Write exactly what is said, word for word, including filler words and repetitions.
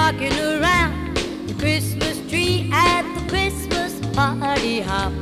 rocking around the Christmas tree at the Christmas party hop.